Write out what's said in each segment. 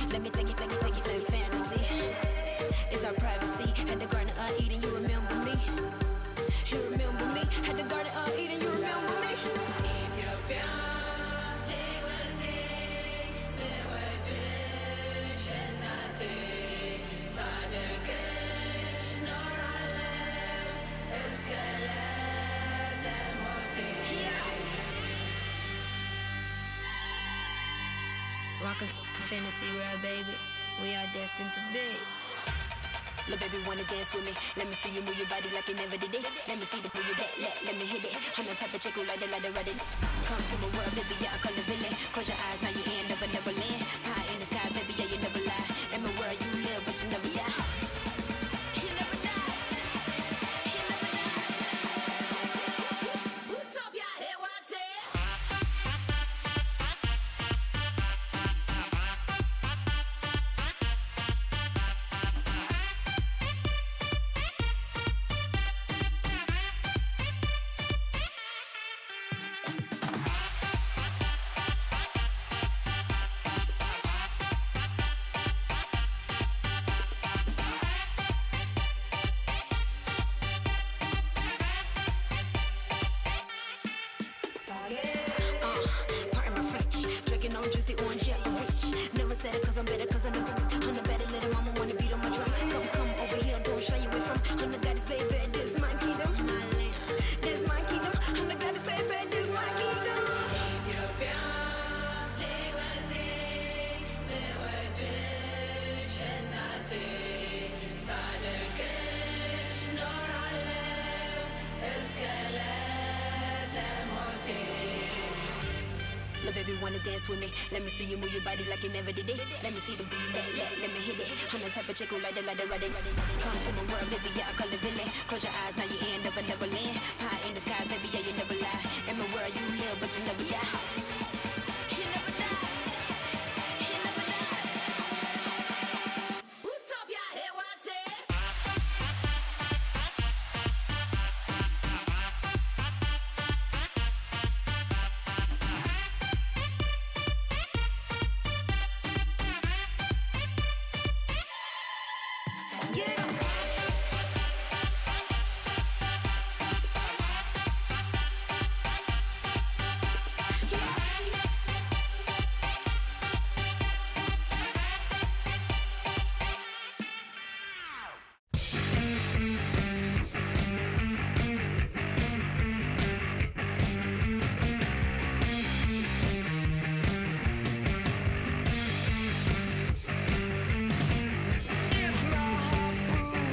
Let me take you, it's fantasy. It's our privacy. Had the garden of Eden, you remember me? You remember me? Had the garden of Eden, you remember me? Ethiopia. Welcome to fantasy world, baby. We are destined to be. Little baby wanna dance with me. Let me see you move your body like you never did it. Let me see the move you that, let me hit it. I'm the type of chick who like to run it. Come to my world, baby, yeah, I call it villain. Close your eyes, now you in, never land. Pie in the sky, baby, yeah, you never lie. In my world, you live, but you never die. You never die. You never die. Utopia, here what I tell you. On juicy orange, yeah, you rich. Never said it cause I'm better, cause I know I'm the better little mama wanna beat on my drum. Come over here, don't shy away from. I'm the goddess, baby, this my kingdom. My land, this my kingdom. I'm the goddess, baby, this my kingdom. Ethiopia, liberty, Shenati, Sadekish, Noralev, Eskelet, Emoti. Little baby wanna dance with me. Let me see you move your body like you never did it. Let me see the beat that, let me hit it. I'm the type of chick who like to run it. Come to my world, baby, yeah, I call it villain. Close your eyes, now you in, never land. Pie in the sky, baby, yeah, you never lie. In my world, you live, but you never die. You never die. You never die. Utopia, here what I tell you. It's not proof.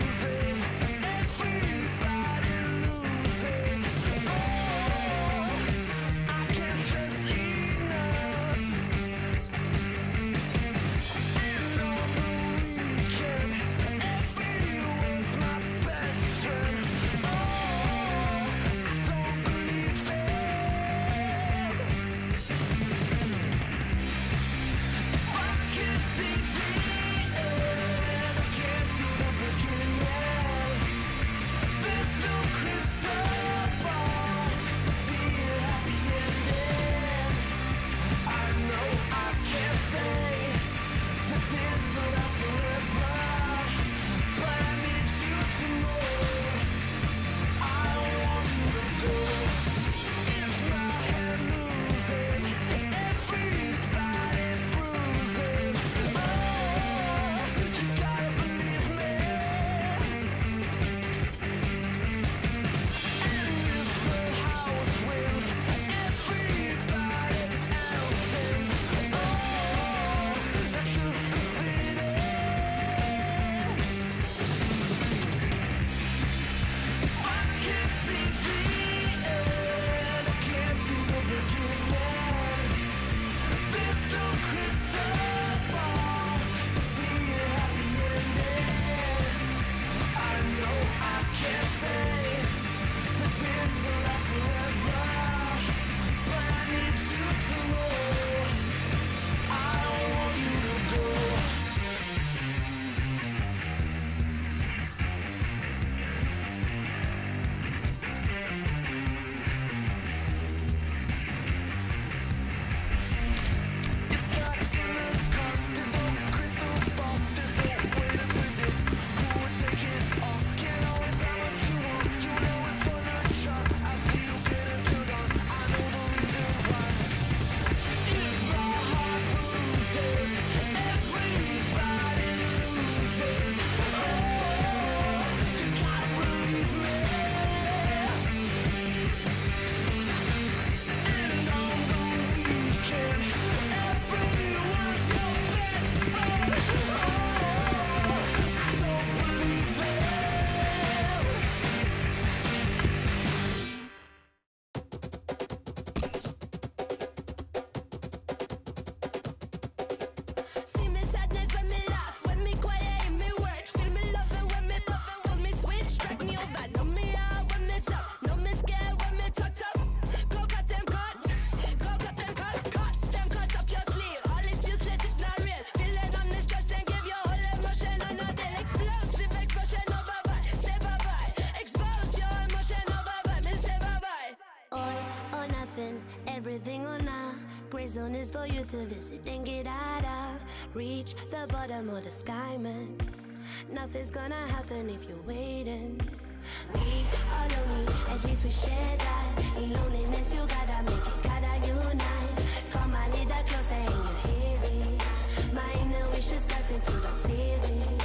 zone is for you to visit and get out of. Reach the bottom of the sky, man. Nothing's gonna happen if you're waiting. We are lonely, at least we share that. In loneliness you gotta make it, gotta unite. Come a little closer and you hear it. My inner wish is blasting through the feeling.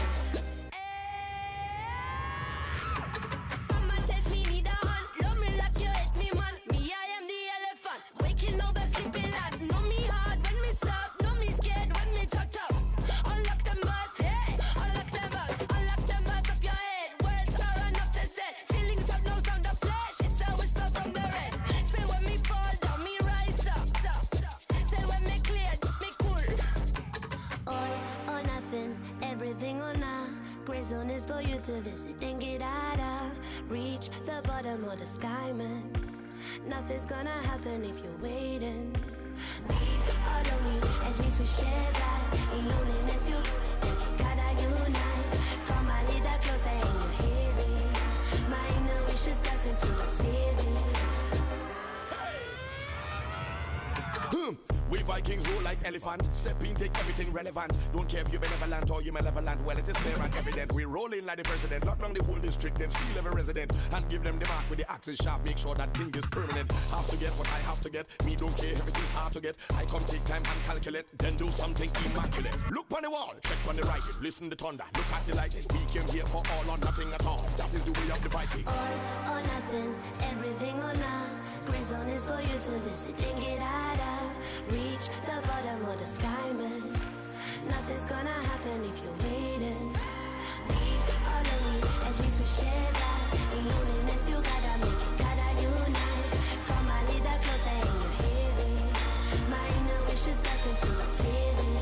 Come and chase me, need a hand. Love me like you hate me, man. Me, I am the elephant, waking over sleeping lad. Know me hard when me soft, know me scared when me talk tough. Unlock them bars, hey, unlock them bars up your head. Words are enough to said. Feelings have no sound of flesh, it's a whisper from the red. Say when me fall down, me rise up. Say when me clear, me cool. All or nothing, everything or none. Gray zone is for you to visit and get out of. Reach the bottom of the sky, man. Nothing's gonna happen if you're waiting. We are lonely, at least we share that. In loneliness you gotta unite. Come a little closer and you hear it. My inner wish is blasting through the feeling. We Vikings rule like elephant. Step in, take everything relevant. Don't care if you're benevolent or you're malevolent. Well, it is clear and evident. We roll in like the president. Lock down the whole district, then seal every resident. And give them the mark with the axis sharp. Make sure that thing is permanent. Have to get what I have to get. Me don't care, everything's hard to get. I come take time and calculate. Then do something immaculate. Look on the wall, check on the writing. Listen to thunder, look at the lighting. We came here for all or nothing at all. That is the way of the Viking. All or nothing, everything or none. Gray zone is for you to visit and get out of. Reach the bottom of the sky, man. Nothing's gonna happen if you're waiting. We are lonely, at least we share that. In loneliness you gotta make it, gotta unite. Come a little closer and you hear it. My inner wish is blasting through the feeling.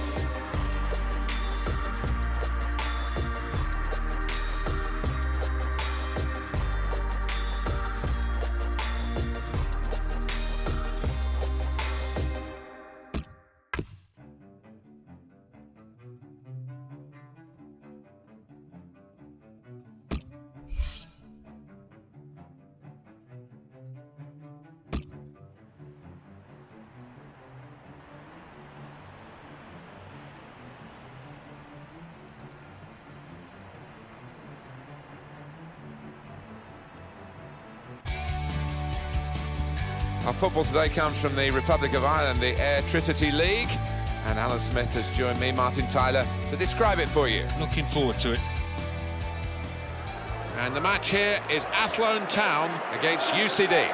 Our football today comes from the Republic of Ireland, the Airtricity League. And Alan Smith has joined me, Martin Tyler, to describe it for you. Looking forward to it. And the match here is Athlone Town against UCD.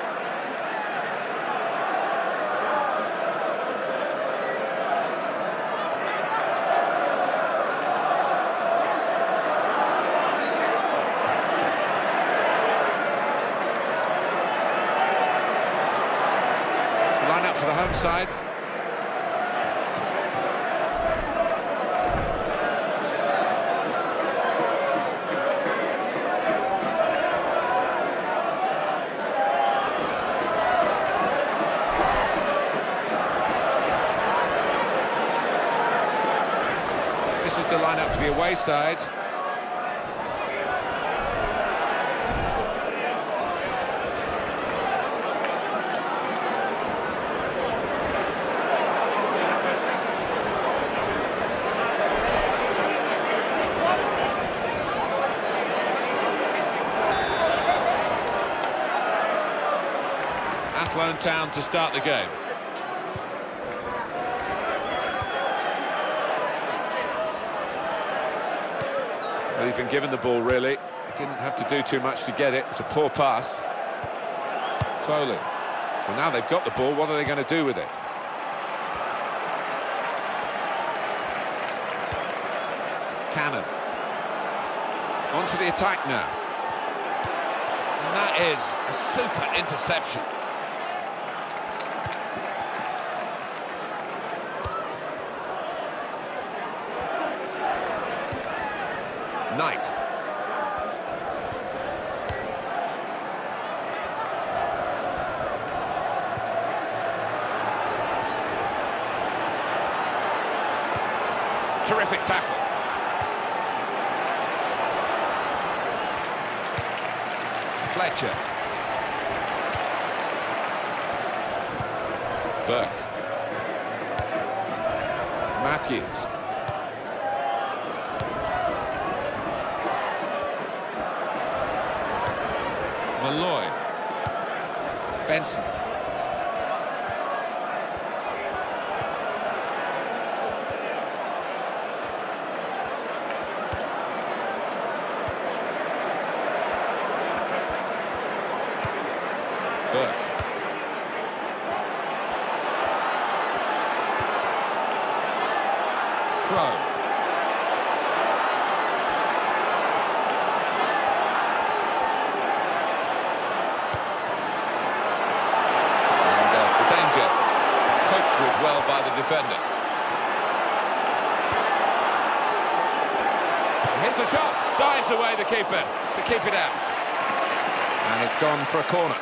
Line up for the home side. This is the lineup for the away side. Athlone Town to start the game. Well, he's been given the ball, really. He didn't have to do too much to get it. It's a poor pass. Foley. Well, now they've got the ball, what are they going to do with it? Cannon. On to the attack now. And that is a super interception. Knight. Terrific tackle. Fletcher. Burke. Matthews. Malloy. Benson. Burke. Crow. The danger coped with well by the defender. Here's the shot, dives away the keeper to keep it out. And it's gone for a corner.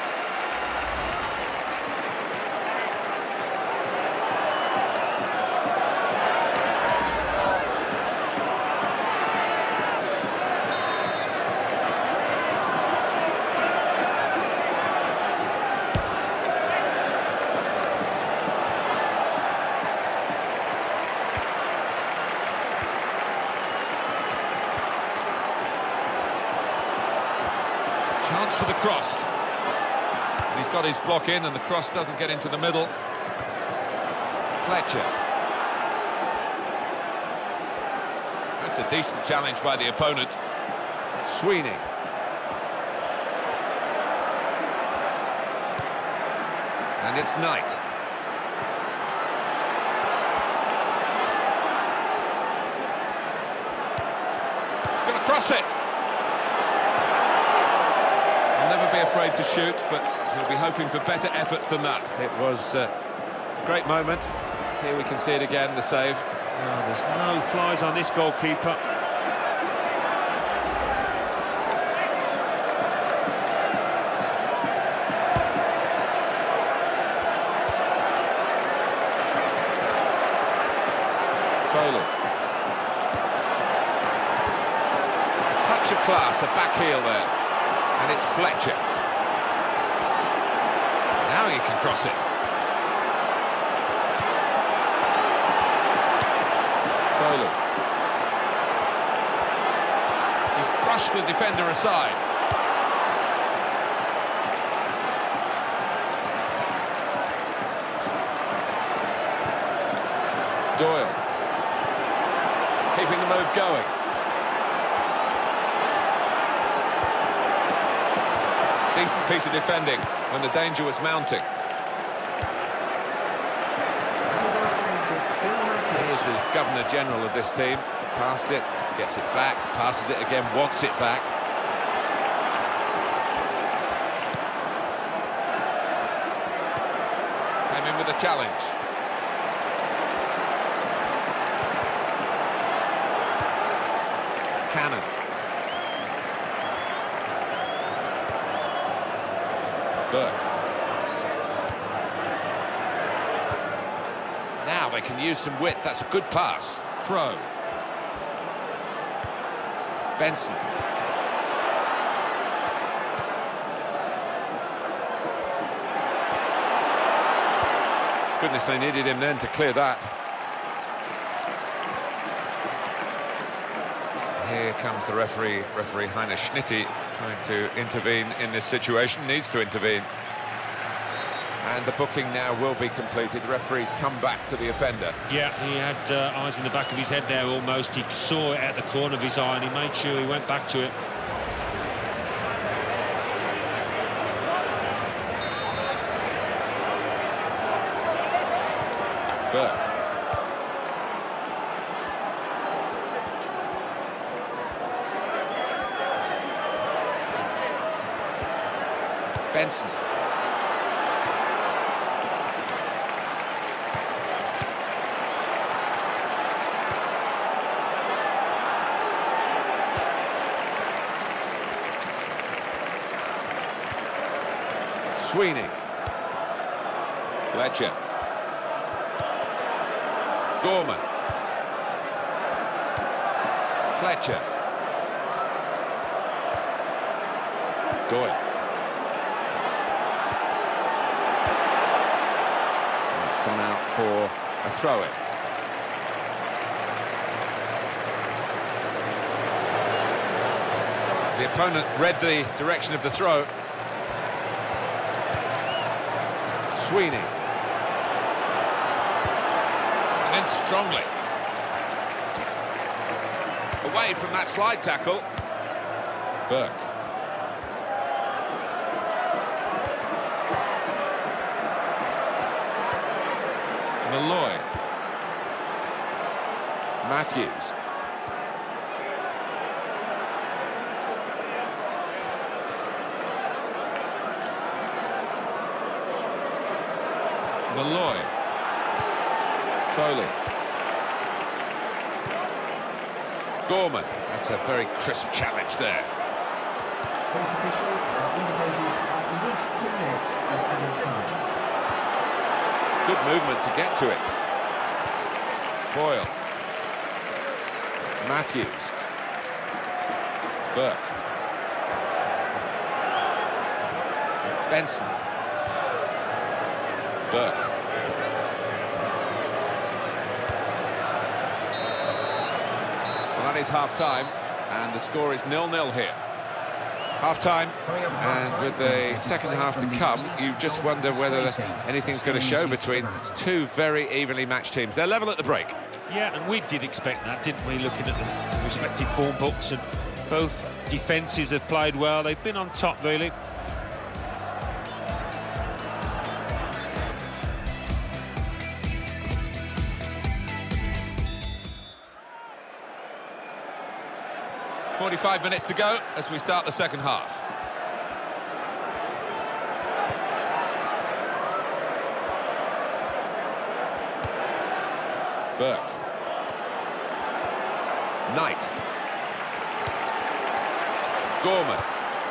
Chance for the cross. He's got his block in and the cross doesn't get into the middle. Fletcher. That's a decent challenge by the opponent. Sweeney. And it's Knight. Gonna cross it. Never be afraid to shoot, but he'll be hoping for better efforts than that. It was a great moment. Here we can see it again, the save. Oh, there's no flies on this goalkeeper. Foley. A touch of class, a back heel there. And it's Fletcher. Now he can cross it. Foley. He's brushed the defender aside. Doyle. Keeping the move going. Decent piece of defending when the danger was mounting. Here's the Governor-General of this team. Passed it, gets it back, passes it again, wants it back. Came in with a challenge. Cannon. Burke. Now they can use some width. That's a good pass. Crow. Benson. Goodness, they needed him then to clear that. Here comes the referee Heiner Schnitti, trying to intervene in this situation, needs to intervene. And the booking now will be completed. The referee's come back to the offender. Yeah, he had eyes in the back of his head there almost. He saw it at the corner of his eye and he made sure he went back to it. Burke. Benson. Sweeney. Fletcher. Gorman. Fletcher. Doyle. It's gone out for a throw-in. The opponent read the direction of the throw. Sweeney. He's in strongly. Away from that slide tackle. Burke. Malloy. Matthews. Malloy. Foley. Gorman. That's a very crisp challenge there. Official has indicated we've reached 2 minutes of added time. Good movement to get to it. Boyle. Matthews. Burke. Benson. Burke. Well, that is half-time, and the score is 0-0 here. Half-time, and with the second half to come, you just wonder whether anything's going to show between two very evenly matched teams. They're level at the break. Yeah, and we did expect that, didn't we, looking at the respective form books, and both defences have played well. They've been on top, really. .45 minutes to go as we start the second half. Burke. Knight. Gorman.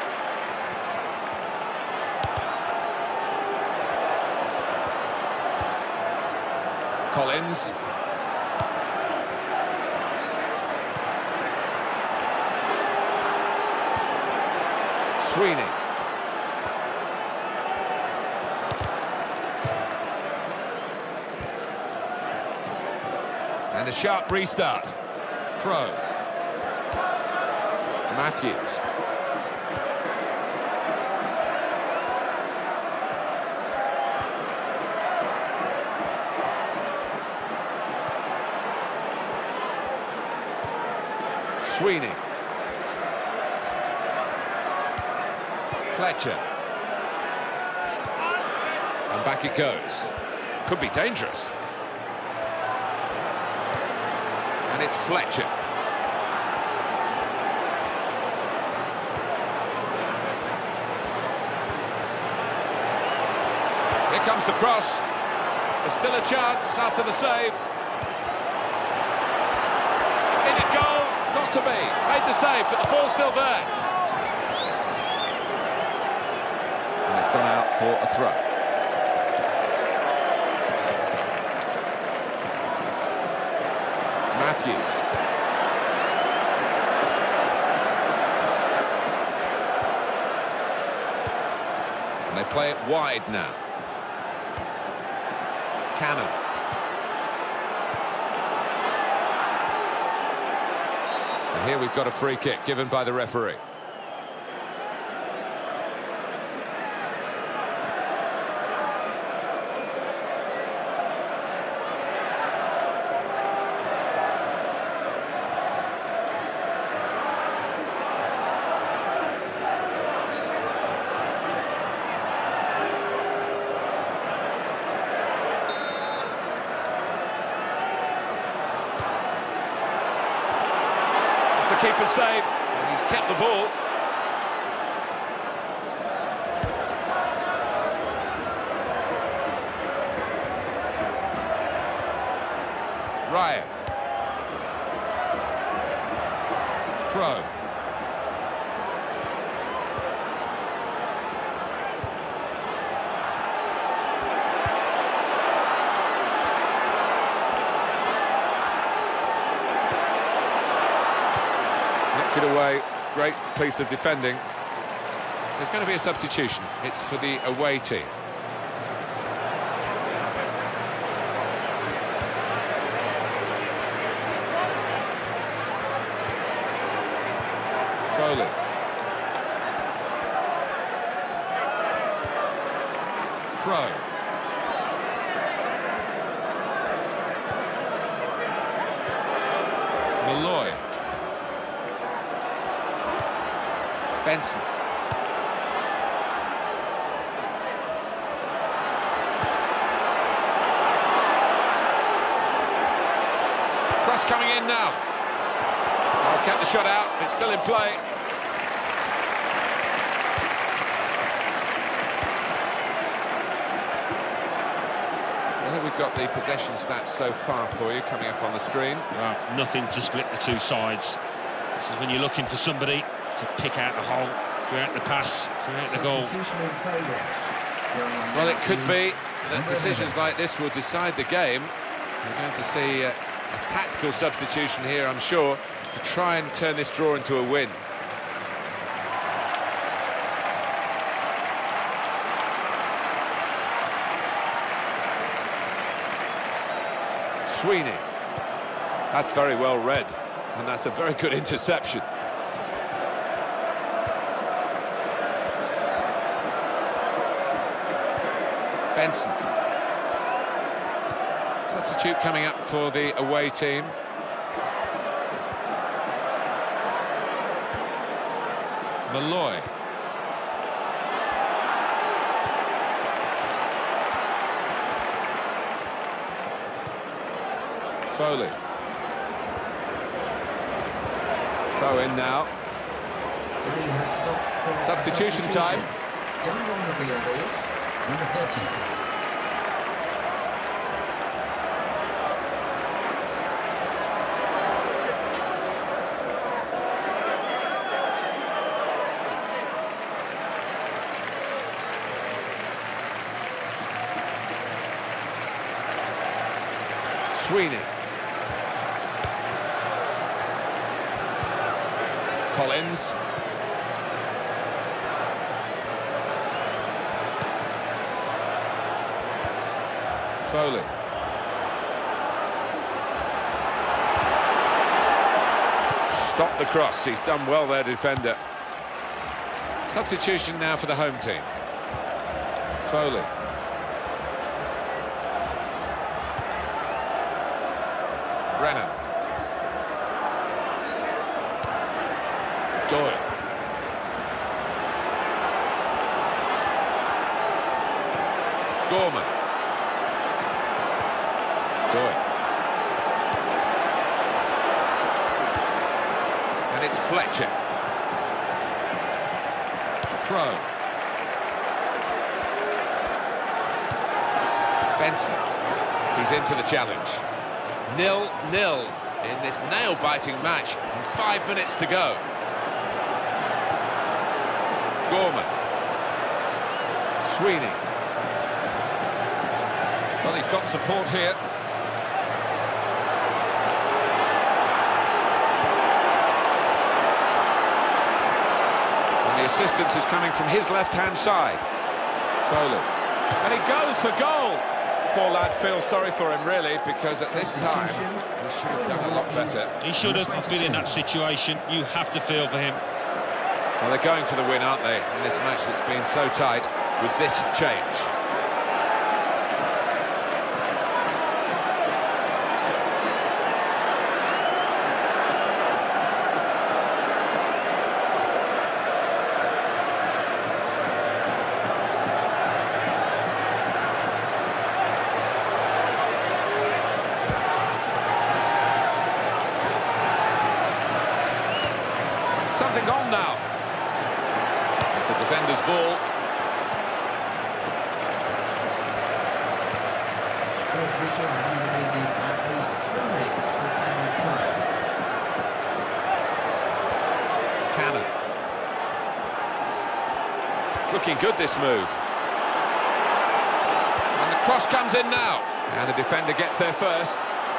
Collins. Sweeney. And a sharp restart. Crow. Matthews. Sweeney. Fletcher. And back it goes. Could be dangerous. And it's Fletcher. Here comes the cross. There's still a chance after the save. In it goal, not to be. Made the save, but the ball's still there. And it's gone out for a throw. Matthews. And they play it wide now. Cannon. And here we've got a free kick given by the referee. The keeper's save, and he's kept the ball. Ryan. Crow. It away, great piece of defending. There's going to be a substitution. It's for the away team. Foley. Crow. Malloy. Benson. Cross coming in now. Oh, kept the shot out. It's still in play. Well, we've got the possession stats so far for you coming up on the screen. Well, nothing to split the two sides. This is when you're looking for somebody to pick out the hole, create the pass, create the goal. Well, it could be that decisions like this will decide the game. We're going to see a tactical substitution here, I'm sure, to try and turn this draw into a win. Sweeney. That's very well read, and that's a very good interception. Benson. Substitute coming up for the away team. Malloy. Foley. Throw in now. Substitution time. Number 13. Sweeney. Collins. Foley. Stop the cross. He's done well there, defender. Substitution now for the home team. Foley. Brennan. Doyle. Gorman. Doyle. And it's Fletcher. Crow. Benson. He's into the challenge. 0-0 in this nail-biting match, and 5 minutes to go. Gorman. Sweeney. Well, he's got support here. And the assistance is coming from his left-hand side. Foley. And he goes for goal. Poor lad feels sorry for him, really, because at this time he should have done a lot better. He should have been in that situation. You have to feel for him. Well, they're going for the win, aren't they, in this match that's been so tight with this change. Something on now. It's a defender's ball. Cannon. It's looking good, this move. And the cross comes in now. And the defender gets there first.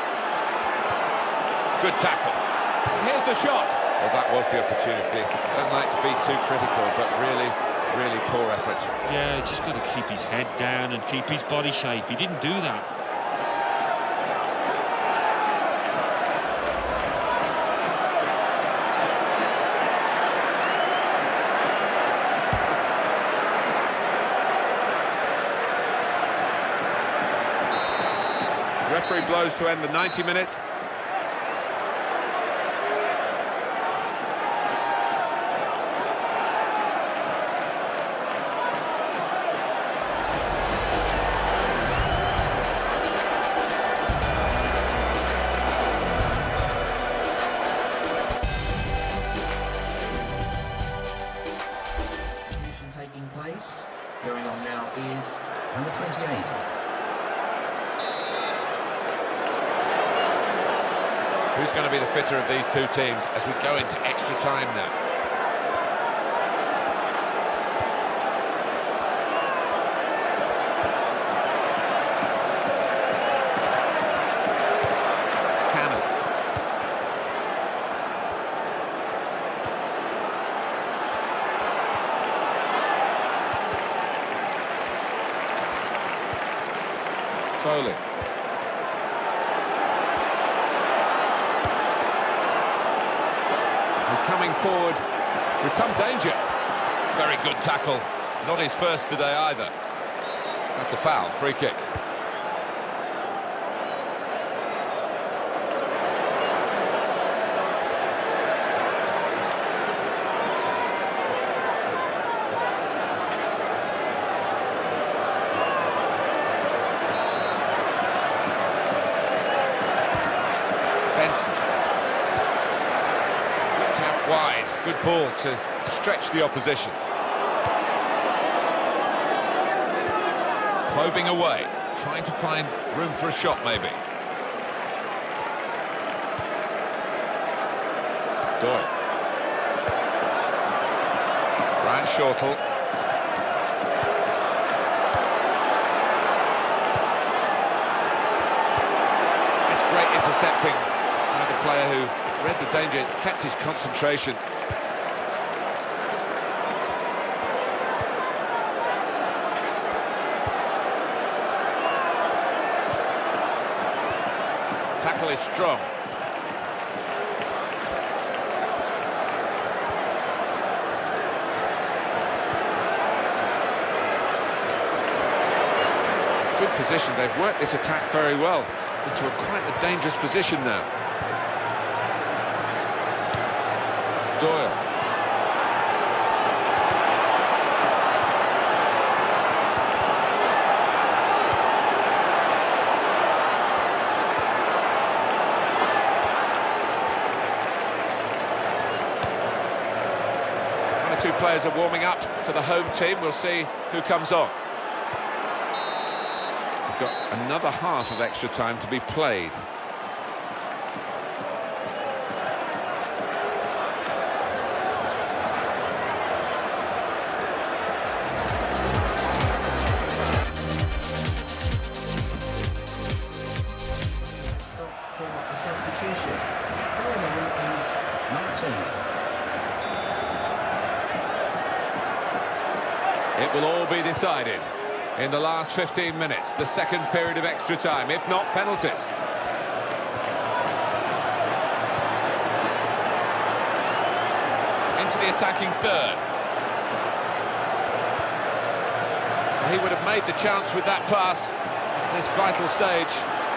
Good tackle. And here's the shot. Well, that was the opportunity. Don't like to be too critical, but really, really poor effort. Yeah, just got to keep his head down and keep his body shape. He didn't do that. blows to end the 90 minutes. Taking place. Going on now is number 28. Who's going to be the fitter of these two teams as we go into extra time now? Cannon. Foley. He's coming forward with some danger. Very good tackle. Not his first today either. That's a foul, free kick. Looked out wide. Good ball to stretch the opposition. Probing away, trying to find room for a shot maybe. Doyle. Ryan Shortle. That's great intercepting. Another player who read the danger, kept his concentration. Tackle is strong. Good position. They've worked this attack very well into quite a dangerous position now. Doyle. One or two players are warming up for the home team. We'll see who comes on. We've got another half of extra time to be played. It will all be decided in the last 15 minutes, the second period of extra time, if not penalties. Into the attacking third. He would have made the chance with that pass at this vital stage.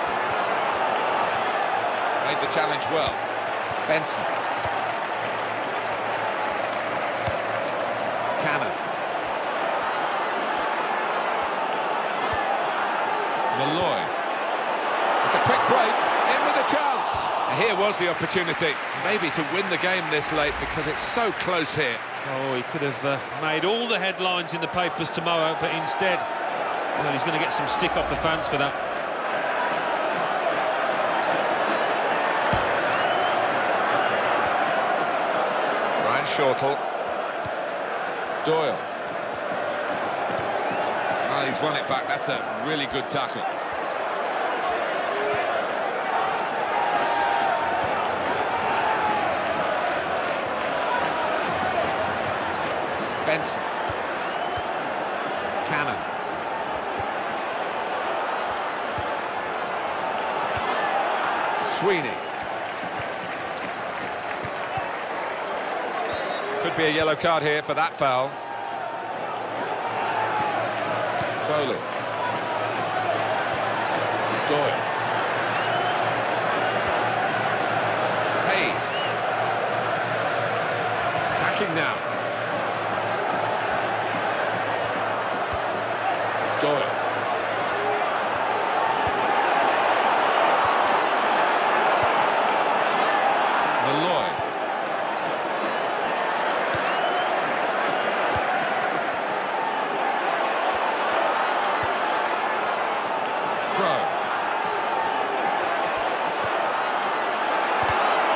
Made the challenge well. Benson. Cannon. Malloy. It's a quick break, in with a chance. Here was the opportunity, maybe to win the game this late, because it's so close here. Oh, he could have made all the headlines in the papers tomorrow, but instead, well, he's going to get some stick off the fans for that. Ryan Shortle. Doyle. Well, he's won it back. That's a really good tackle. Benson. Cannon. Sweeney. Could be a yellow card here for that foul. Foley. Doyle.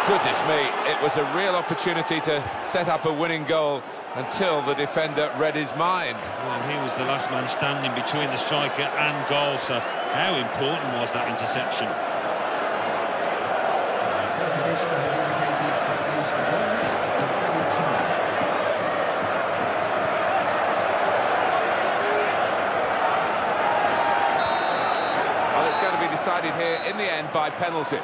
Goodness me, it was a real opportunity to set up a winning goal until the defender read his mind. Well, he was the last man standing between the striker and goal, so how important was that interception? Well, it's going to be decided here in the end by penalties.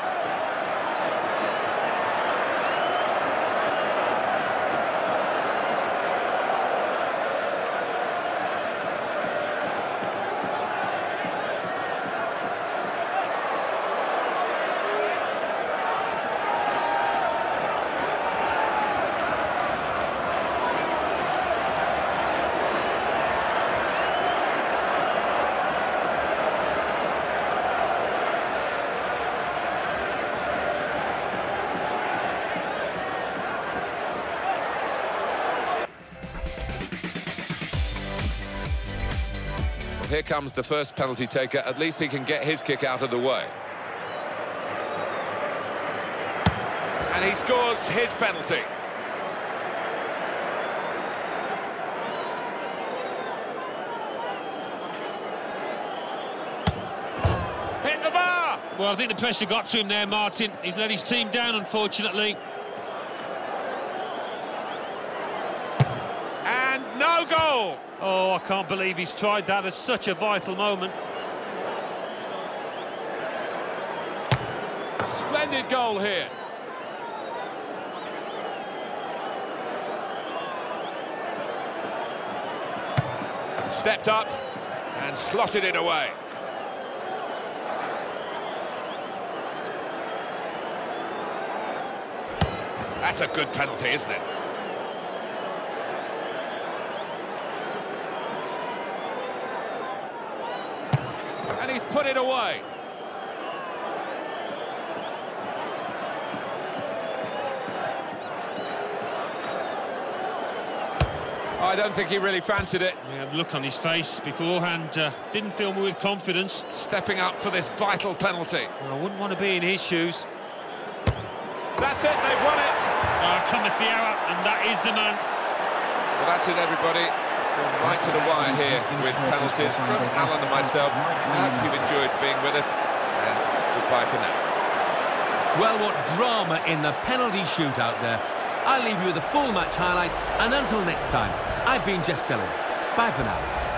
Here comes the first penalty taker. At least he can get his kick out of the way. And he scores his penalty. Hit the bar! Well, I think the pressure got to him there, Martin. He's let his team down, unfortunately. And no goal! Oh, I can't believe he's tried that at such a vital moment. Splendid goal here. Stepped up and slotted it away. That's a good penalty, isn't it? And he's put it away. I don't think he really fancied it. Yeah, the look on his face beforehand didn't fill me with confidence. Stepping up for this vital penalty. Well, I wouldn't want to be in his shoes. That's it, they've won it. Cometh the hour, and that is the man. Well, that's it, everybody. It's gone right to the wire here with penalties from Alan and myself. I hope you've enjoyed being with us, and goodbye for now. Well, what drama in the penalty shootout there. I'll leave you with the full match highlights, and until next time, I've been Jeff Stelling. Bye for now.